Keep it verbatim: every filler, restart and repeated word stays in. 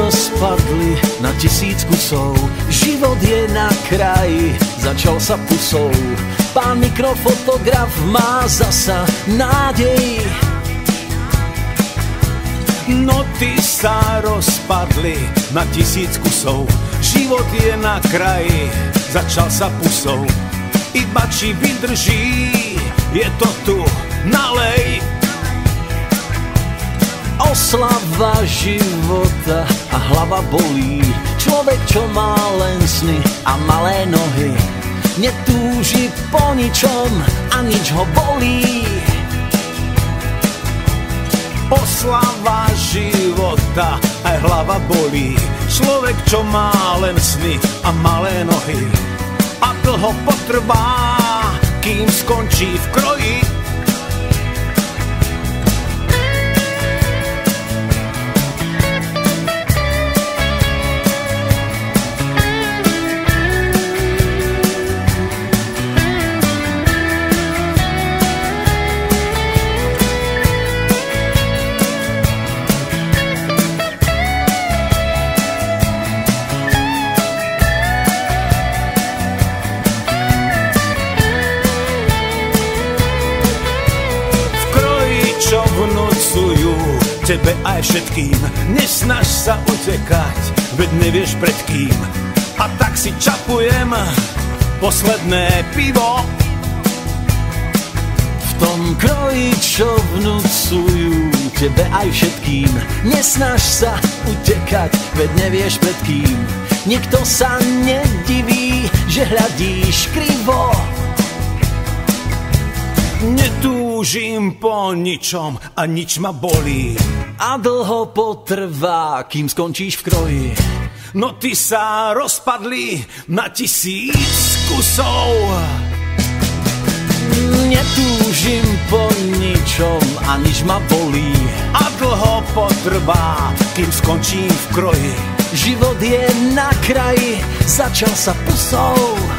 rozpadli na tisíc kusov. Život je na kraji, začal sa pusou. Pán mikrofotograf má zasa nádej. Noty sa rozpadli na tisíc kusov. Život je na kraji, začal sa pusou. Iba či vydrží, je to tu, nalej. Oslava života a hlava bolí. Človek, čo má len sny a malé nohy, netúži po ničom a nič ho bolí. Oslava života aj hlava bolí. Človek, čo má len sny a malé nohy, a dlho potrvá, kým skončí v kroji. Tebe aj všetkým, nesnaž sa utekať, veď nevieš pred kým. A tak si čapujem posledné pivo. V tom kroji, čo vnúcujú tebe aj všetkým, nesnaž sa utekať, veď nevieš pred kým. Nikto sa nediví, že hľadíš krivo. Netúžim po ničom a nič ma bolí. A dlho potrvá, kým skončíš v kroji. Noty sa rozpadli na tisíc kusov. Netúžim po ničom a nič ma bolí. A dlho potrvá, kým skončím v kroji. Život je na kraji, začal sa pusou.